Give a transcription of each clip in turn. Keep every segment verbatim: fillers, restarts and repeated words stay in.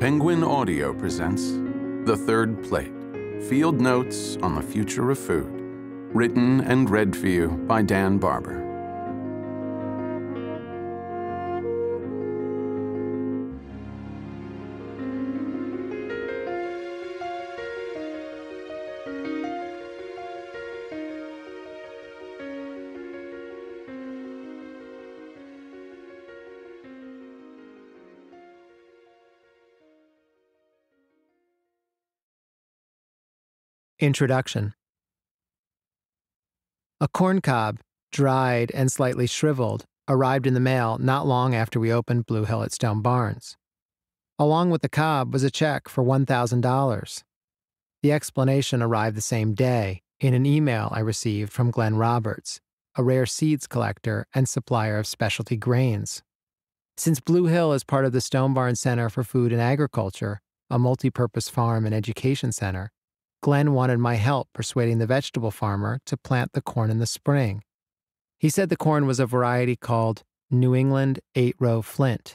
Penguin Audio presents The Third Plate, Field Notes on the Future of Food, written and read for you by Dan Barber. Introduction. A corn cob, dried and slightly shriveled, arrived in the mail not long after we opened Blue Hill at Stone Barns. Along with the cob was a check for one thousand dollars. The explanation arrived the same day in an email I received from Glenn Roberts, a rare seeds collector and supplier of specialty grains. Since Blue Hill is part of the Stone Barns Center for Food and Agriculture, a multi-purpose farm and education center, Glenn wanted my help persuading the vegetable farmer to plant the corn in the spring. He said the corn was a variety called New England eight-row flint.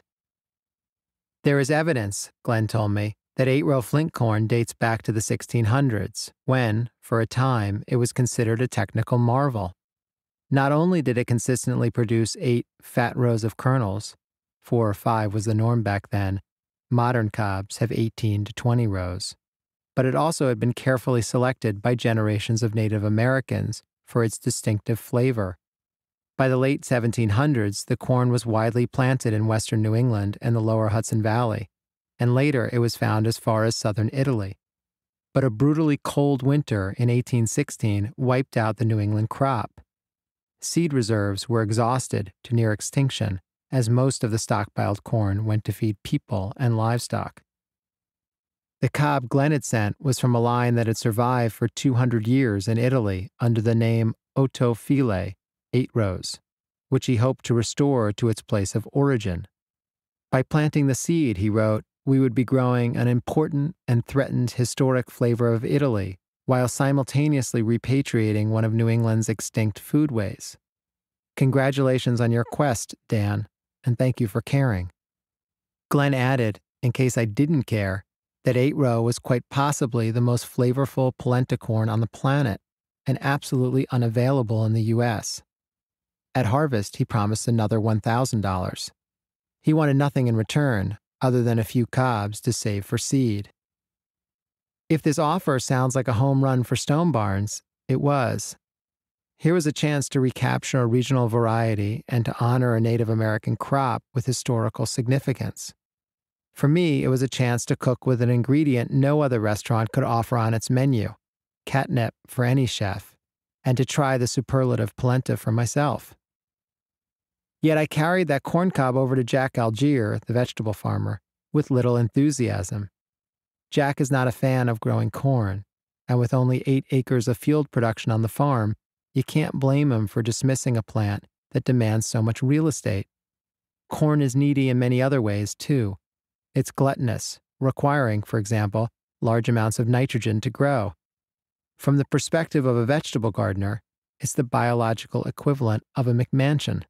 There is evidence, Glenn told me, that eight-row flint corn dates back to the sixteen hundreds, when, for a time, it was considered a technical marvel. Not only did it consistently produce eight fat rows of kernels, four or five was the norm back then, modern cobs have eighteen to twenty rows, but it also had been carefully selected by generations of Native Americans for its distinctive flavor. By the late seventeen hundreds, the corn was widely planted in western New England and the lower Hudson Valley, and later it was found as far as southern Italy. But a brutally cold winter in eighteen sixteen wiped out the New England crop. Seed reserves were exhausted to near extinction, as most of the stockpiled corn went to feed people and livestock. The cob Glenn had sent was from a line that had survived for two hundred years in Italy under the name Ottofile, eight rows, which he hoped to restore to its place of origin. By planting the seed, he wrote, we would be growing an important and threatened historic flavor of Italy while simultaneously repatriating one of New England's extinct foodways. Congratulations on your quest, Dan, and thank you for caring. Glenn added, in case I didn't care, that eight-row was quite possibly the most flavorful polenta corn on the planet and absolutely unavailable in the U S. At harvest, he promised another one thousand dollars. He wanted nothing in return other than a few cobs to save for seed. If this offer sounds like a home run for Stone Barns, it was. Here was a chance to recapture a regional variety and to honor a Native American crop with historical significance. For me, it was a chance to cook with an ingredient no other restaurant could offer on its menu, catnip for any chef, and to try the superlative polenta for myself. Yet I carried that corn cob over to Jack Algier, the vegetable farmer, with little enthusiasm. Jack is not a fan of growing corn, and with only eight acres of field production on the farm, you can't blame him for dismissing a plant that demands so much real estate. Corn is needy in many other ways, too. It's gluttonous, requiring, for example, large amounts of nitrogen to grow. From the perspective of a vegetable gardener, it's the biological equivalent of a McMansion.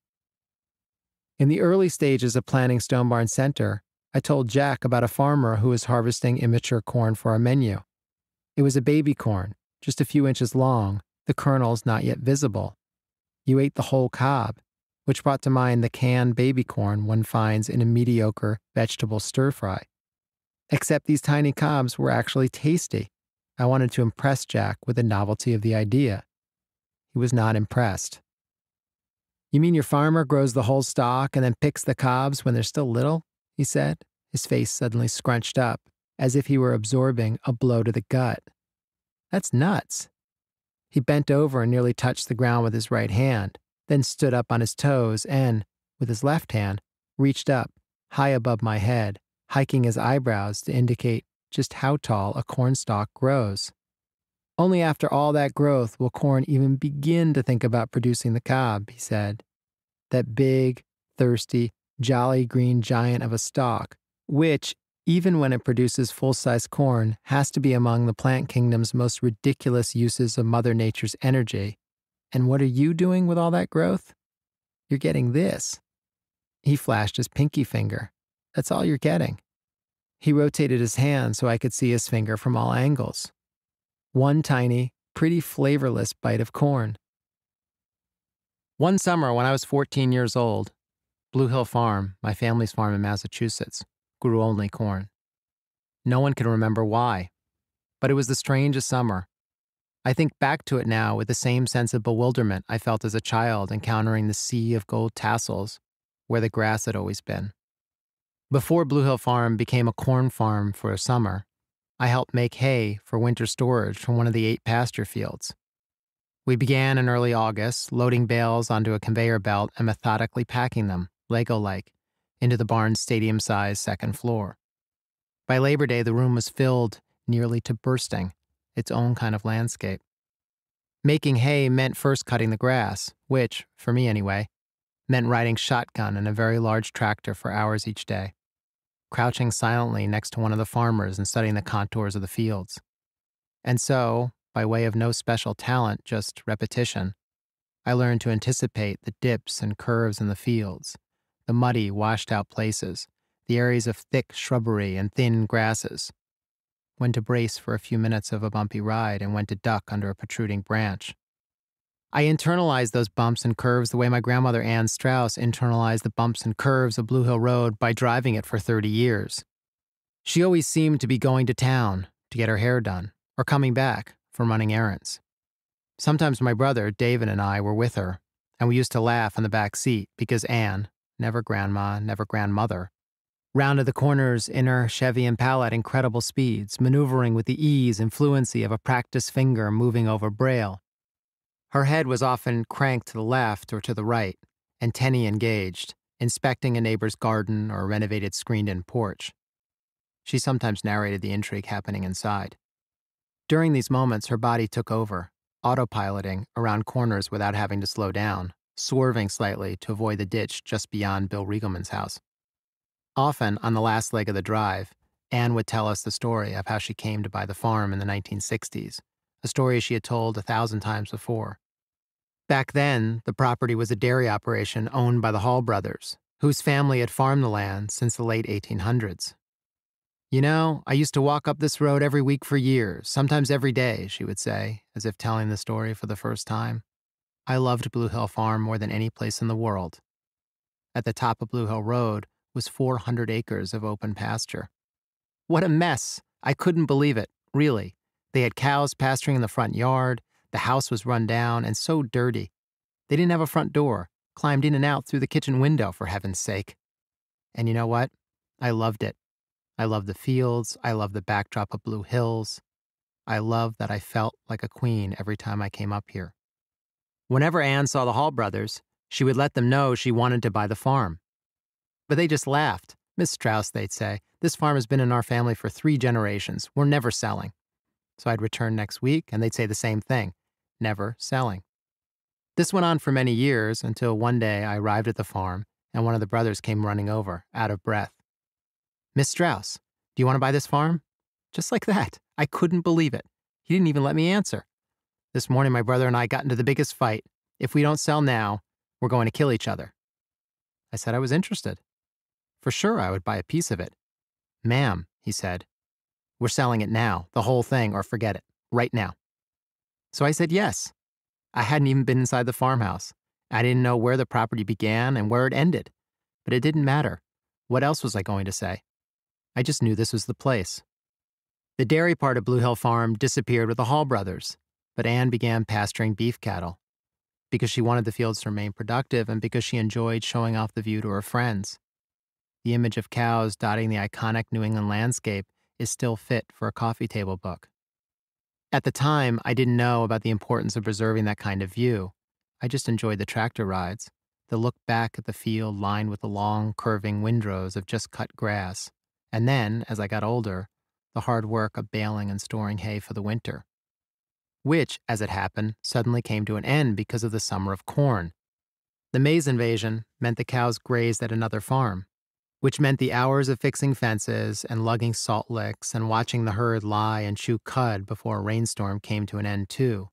In the early stages of planning Stone Barns Center, I told Jack about a farmer who was harvesting immature corn for our menu. It was a baby corn, just a few inches long, the kernels not yet visible. You ate the whole cob, which brought to mind the canned baby corn one finds in a mediocre vegetable stir-fry. Except these tiny cobs were actually tasty. I wanted to impress Jack with the novelty of the idea. He was not impressed. You mean your farmer grows the whole stalk and then picks the cobs when they're still little? He said, his face suddenly scrunched up, as if he were absorbing a blow to the gut. That's nuts. He bent over and nearly touched the ground with his right hand, then stood up on his toes and, with his left hand, reached up, high above my head, hiking his eyebrows to indicate just how tall a corn stalk grows. Only after all that growth will corn even begin to think about producing the cob, he said. That big, thirsty, jolly green giant of a stalk, which, even when it produces full-size corn, has to be among the plant kingdom's most ridiculous uses of Mother Nature's energy. And what are you doing with all that growth? You're getting this. He flashed his pinky finger. That's all you're getting. He rotated his hand so I could see his finger from all angles. One tiny, pretty flavorless bite of corn. One summer when I was fourteen years old, Blue Hill Farm, my family's farm in Massachusetts, grew only corn. No one can remember why, but it was the strangest summer. I think back to it now with the same sense of bewilderment I felt as a child encountering the sea of gold tassels where the grass had always been. Before Blue Hill Farm became a corn farm for a summer, I helped make hay for winter storage from one of the eight pasture fields. We began in early August, loading bales onto a conveyor belt and methodically packing them, Lego-like, into the barn's stadium-sized second floor. By Labor Day, the room was filled nearly to bursting, its own kind of landscape. Making hay meant first cutting the grass, which, for me anyway, meant riding shotgun in a very large tractor for hours each day, crouching silently next to one of the farmers and studying the contours of the fields. And so, by way of no special talent, just repetition, I learned to anticipate the dips and curves in the fields, the muddy, washed-out places, the areas of thick shrubbery and thin grasses, when to brace for a few minutes of a bumpy ride and when to duck under a protruding branch. I internalized those bumps and curves the way my grandmother Ann Strauss internalized the bumps and curves of Blue Hill Road by driving it for thirty years. She always seemed to be going to town to get her hair done, or coming back from running errands. Sometimes my brother, David, and I were with her, and we used to laugh in the back seat because Ann, never grandma, never grandmother, rounded the corners in her Chevy Impala at incredible speeds, maneuvering with the ease and fluency of a practiced finger moving over braille. Her head was often cranked to the left or to the right, antennae engaged, inspecting a neighbor's garden or a renovated screened-in porch. She sometimes narrated the intrigue happening inside. During these moments, her body took over, autopiloting around corners without having to slow down, swerving slightly to avoid the ditch just beyond Bill Riegelman's house. Often, on the last leg of the drive, Anne would tell us the story of how she came to buy the farm in the nineteen sixties, a story she had told a thousand times before. Back then, the property was a dairy operation owned by the Hall brothers, whose family had farmed the land since the late eighteen hundreds. You know, I used to walk up this road every week for years, sometimes every day, she would say, as if telling the story for the first time. I loved Blue Hill Farm more than any place in the world. At the top of Blue Hill Road was four hundred acres of open pasture. What a mess! I couldn't believe it, really. They had cows pasturing in the front yard, the house was run down and so dirty. They didn't have a front door, climbed in and out through the kitchen window, for heaven's sake. And you know what? I loved it. I loved the fields, I loved the backdrop of blue hills. I loved that I felt like a queen every time I came up here. Whenever Anne saw the Hall brothers, she would let them know she wanted to buy the farm. But they just laughed. Miss Strauss, they'd say, this farm has been in our family for three generations. We're never selling. So I'd return next week, and they'd say the same thing. Never selling. This went on for many years until one day I arrived at the farm, and one of the brothers came running over, out of breath. Miss Strauss, do you want to buy this farm? Just like that. I couldn't believe it. He didn't even let me answer. This morning, my brother and I got into the biggest fight. If we don't sell now, we're going to kill each other. I said I was interested. For sure, I would buy a piece of it. Ma'am, he said, we're selling it now, the whole thing, or forget it, right now. So I said yes. I hadn't even been inside the farmhouse. I didn't know where the property began and where it ended. But it didn't matter. What else was I going to say? I just knew this was the place. The dairy part of Blue Hill Farm disappeared with the Hall brothers, but Anne began pasturing beef cattle because she wanted the fields to remain productive and because she enjoyed showing off the view to her friends. The image of cows dotting the iconic New England landscape is still fit for a coffee table book. At the time, I didn't know about the importance of preserving that kind of view. I just enjoyed the tractor rides, the look back at the field lined with the long, curving windrows of just cut grass, and then, as I got older, the hard work of baling and storing hay for the winter. Which, as it happened, suddenly came to an end because of the summer of corn. The maize invasion meant the cows grazed at another farm, which meant the hours of fixing fences and lugging salt licks and watching the herd lie and chew cud before a rainstorm came to an end too.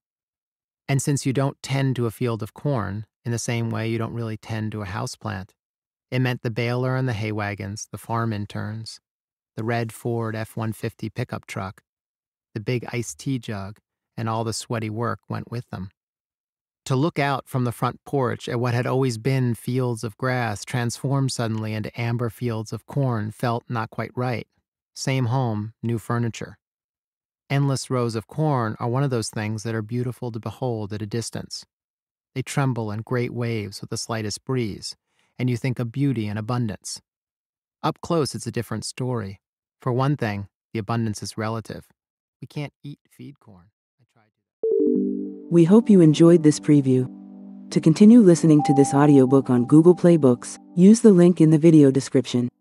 And since you don't tend to a field of corn in the same way you don't really tend to a houseplant, it meant the baler and the hay wagons, the farm interns, the red Ford F one fifty pickup truck, the big iced tea jug, and all the sweaty work went with them. To look out from the front porch at what had always been fields of grass transformed suddenly into amber fields of corn felt not quite right. Same home, new furniture. Endless rows of corn are one of those things that are beautiful to behold at a distance. They tremble in great waves with the slightest breeze, and you think of beauty and abundance. Up close, it's a different story. For one thing, the abundance is relative. We can't eat feed corn. I tried to. We hope you enjoyed this preview. To continue listening to this audiobook on Google Play Books, use the link in the video description.